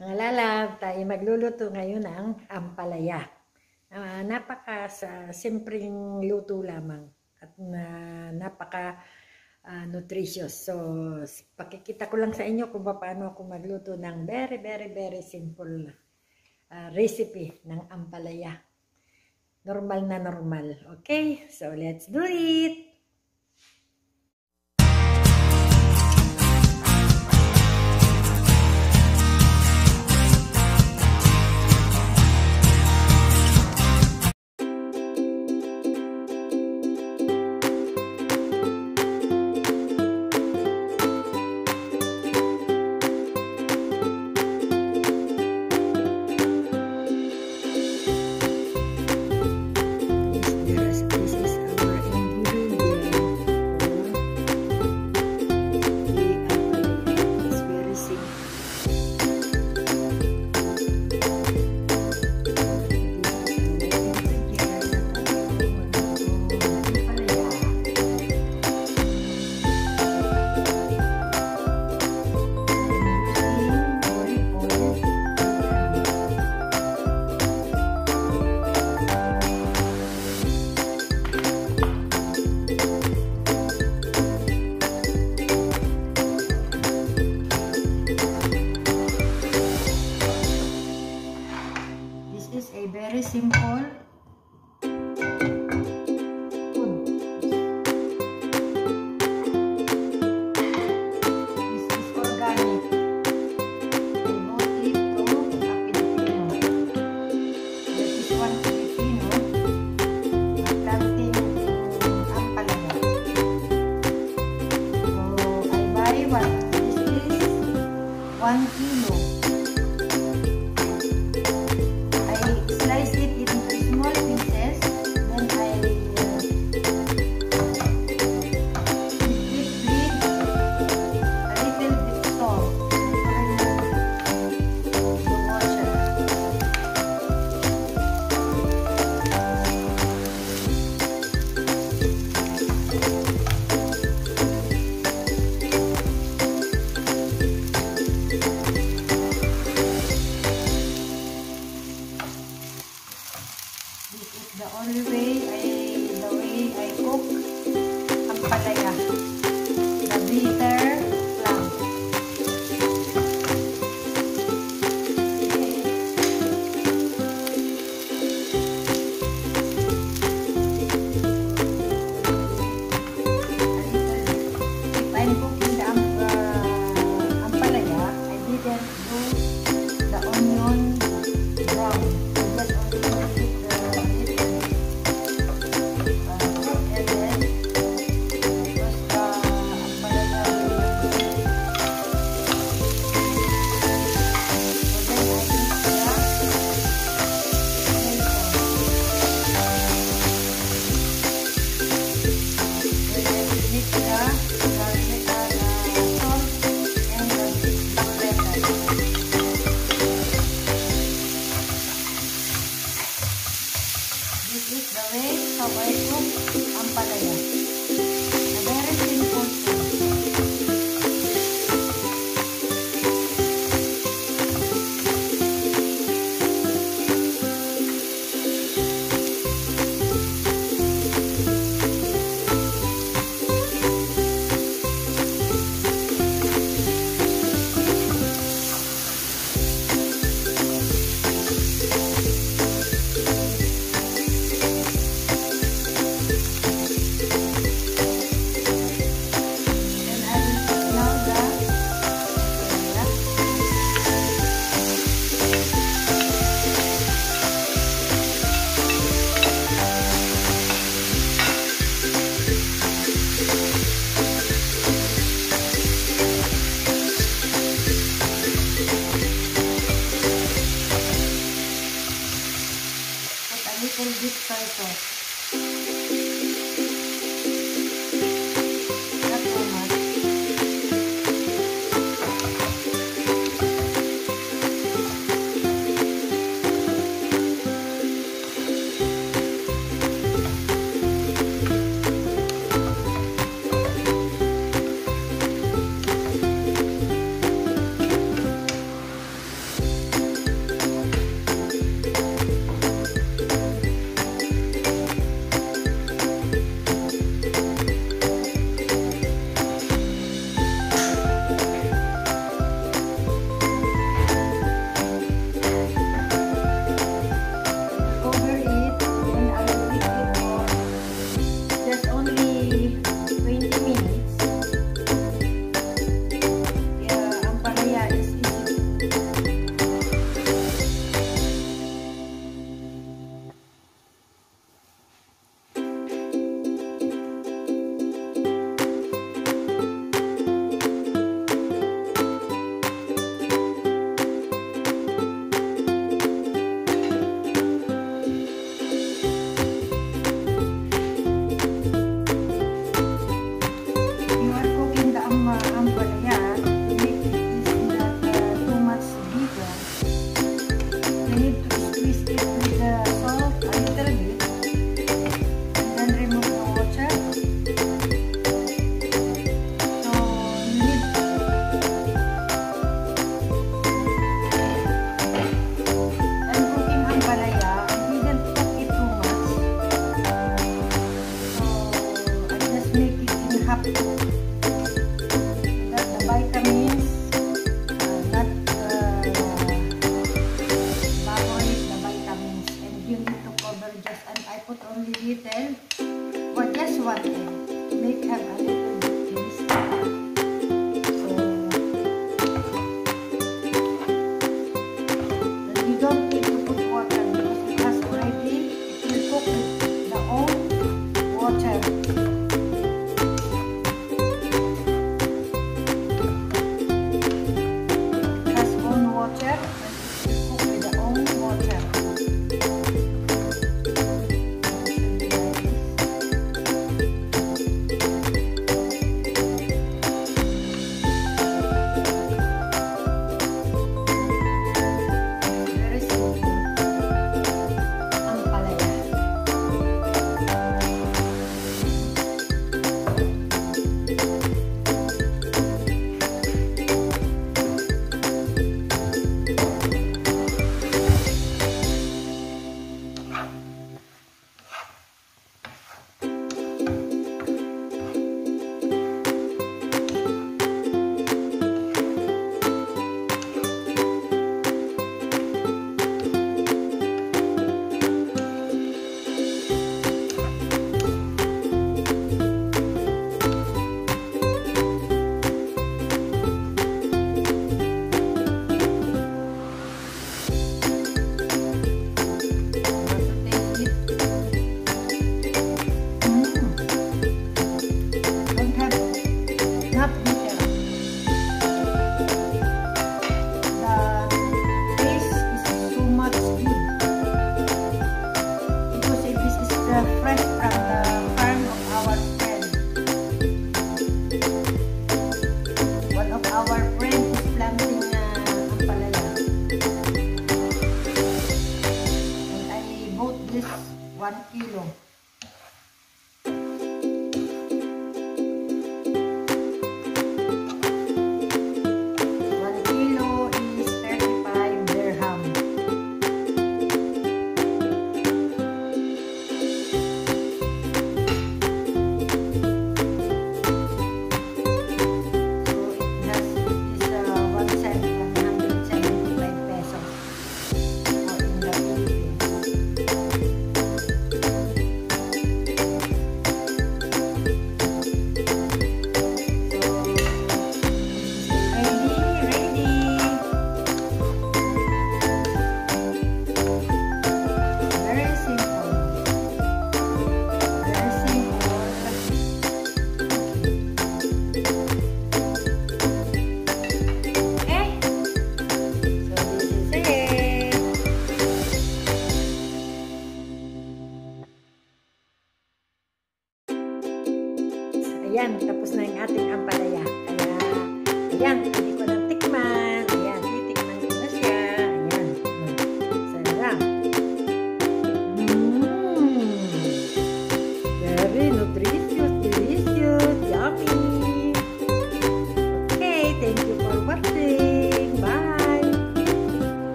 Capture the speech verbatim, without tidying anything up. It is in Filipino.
Mga lalab, tayo magluluto ngayon ng ampalaya. Uh, napaka sa simpleng luto lamang at na, napaka uh, nutritious. So, pakikita ko lang sa inyo kung paano ako magluto ng very, very, very simple uh, recipe ng ampalaya. Normal na normal. Okay? So, let's do it! Very simple food. This is organic. I bought it to a Filipino. This is one Filipino planting ampalaya. So I buy one. This is one kilo. Slice it into small pieces, then I uh, mix it with a little bit salt to water. The only way I, the way I cook ampalaya, the bitter plant. Okay. If I'm cooking the uh, ampalaya, I didn't do the onion brown. I just only This is the way how I cook ampalaya. A very simple food. Little bit soy sauce. Not too much. one kilo.